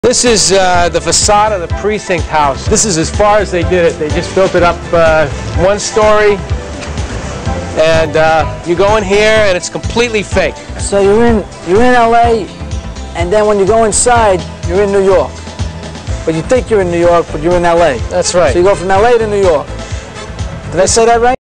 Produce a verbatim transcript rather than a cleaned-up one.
This is uh, the facade of the precinct house. This is as far as they did it. They just built it up uh, one story, and uh, you go in here and it's completely fake. So you're in, you're in L A, and then when you go inside, you're in New York. But you think you're in New York, but you're in L A. That's right. So you go from L A to New York. Did I say that right?